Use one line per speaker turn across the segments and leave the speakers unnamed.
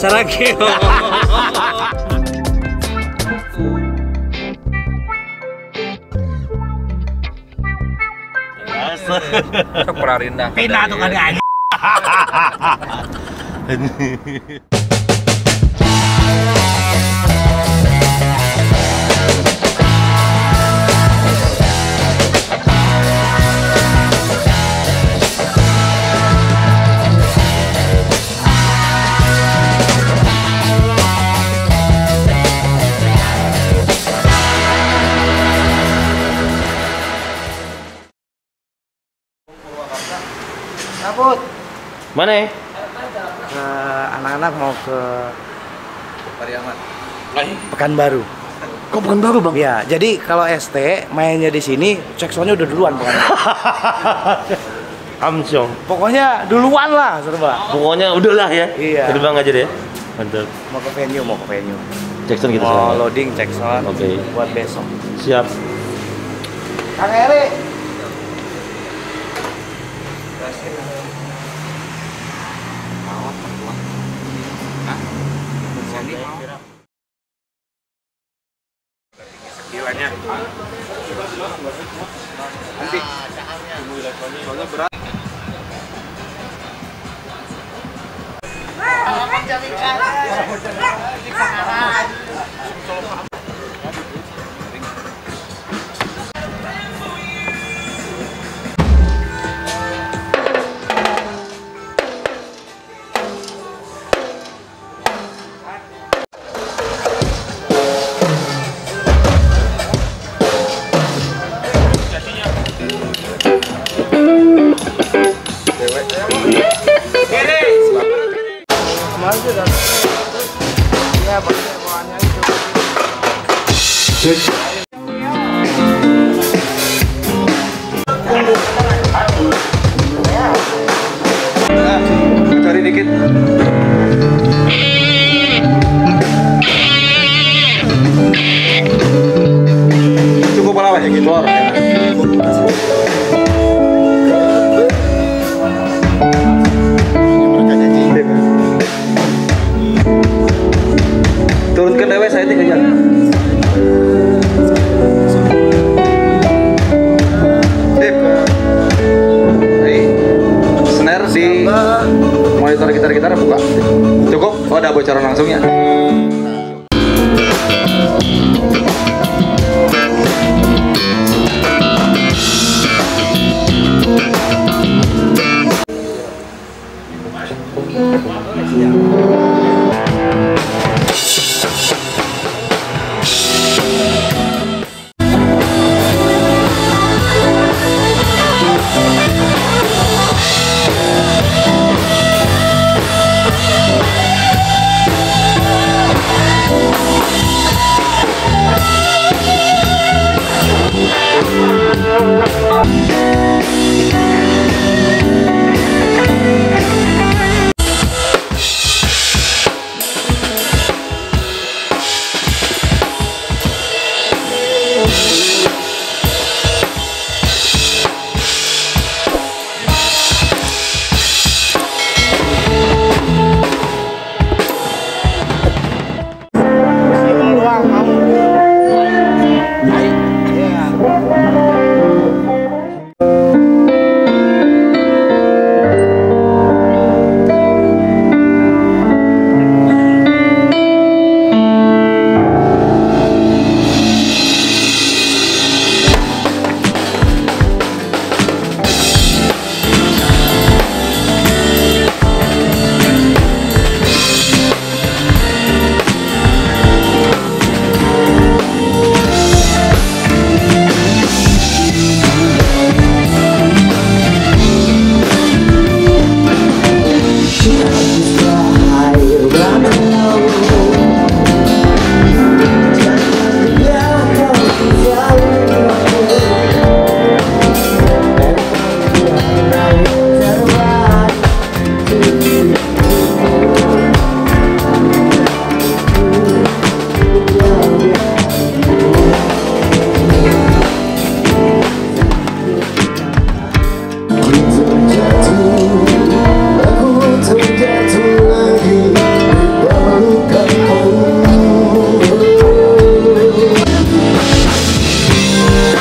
Sarageo.
Sok Prarinda.
Pindah tuh kan aja.
Kaput.
Mana ya?
Anak-anak mau ke
Pariaman.
Pekanbaru.
Kok Pekanbaru bang?
Ya, jadi kalau ST mainnya di sini, cek soundnya udah duluan pokoknya.
Amsyong.
Pokoknya duluan lah, serba.
Pokoknya udahlah ya.
Iya.
Terbang aja deh. Mantap.
Mau ke venue.
Jackson gitu
Mau
sekarang.
loading cek sound.
Oke.
Buat besok.
Siap.
Kang Eri.
Gilanya. Nanti. Soalnya berat. Cari dikit. Cukup lah ya gitu orangnya. Turunkan dewe saya tinggal jalan. Sip. Baik. Snare di monitor gitar buka. Cukup? Oh, ada bocoran langsung ya.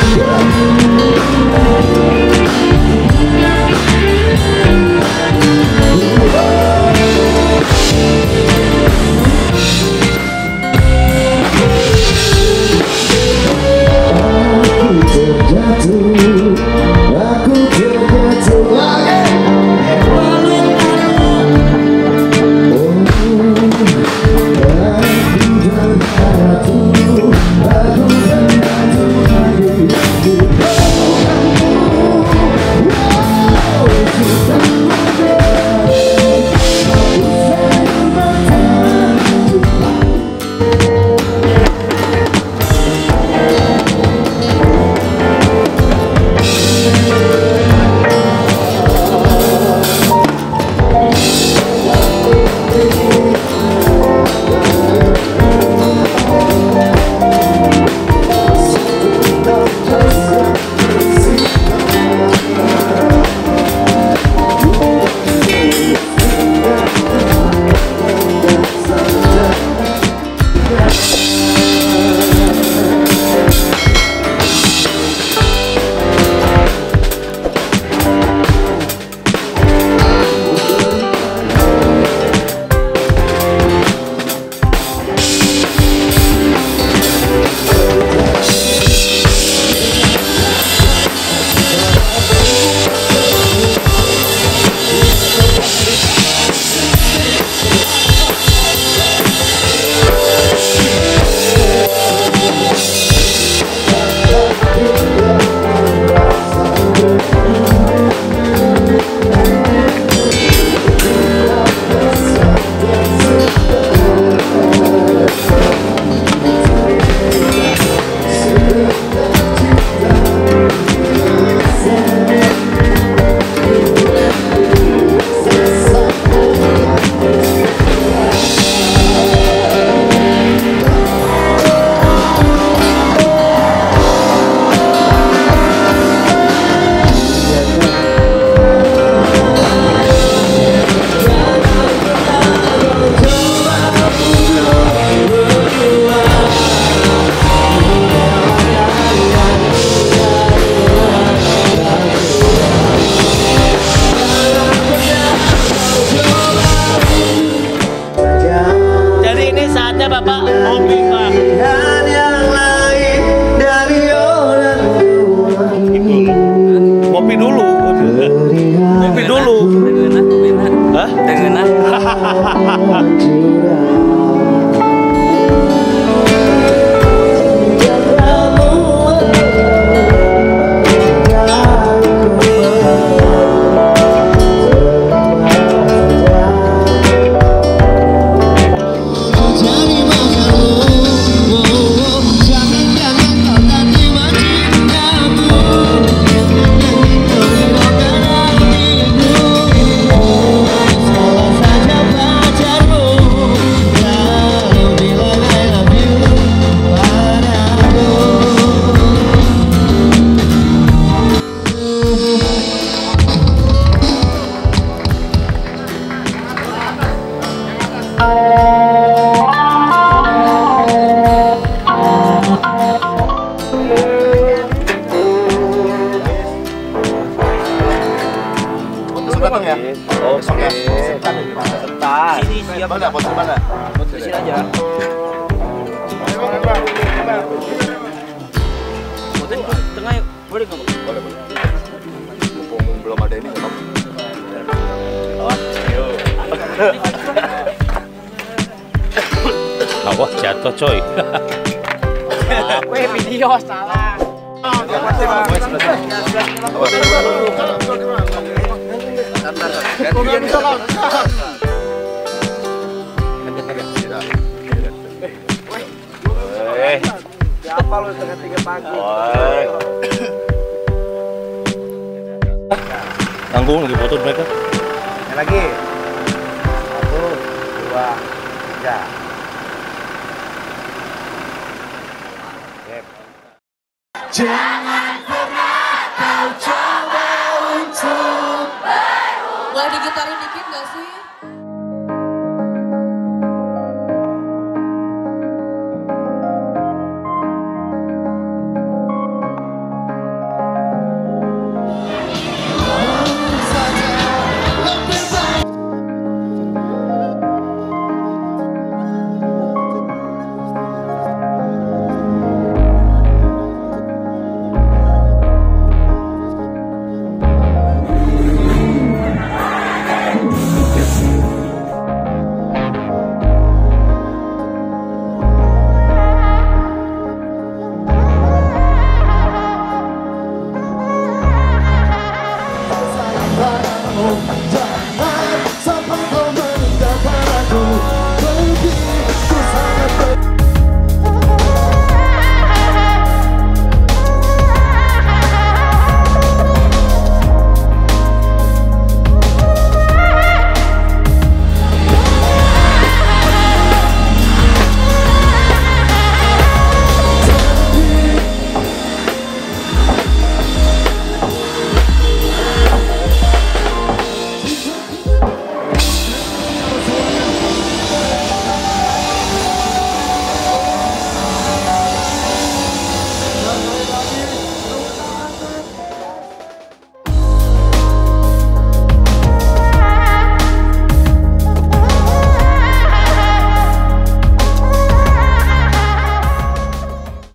Mana? Posisi mana? Posisi aja. Fotoin tengah yuk. Boleh nggak? Boleh, boleh. Mumpung belum ada ini nggak apa-apa. Oh, yuk.
Awas jatuh coy.
Weh video salah. Siapa lu setengah 3 pagi?
Tanggung lagi foto mereka.
Lagi. 1, 2, 3.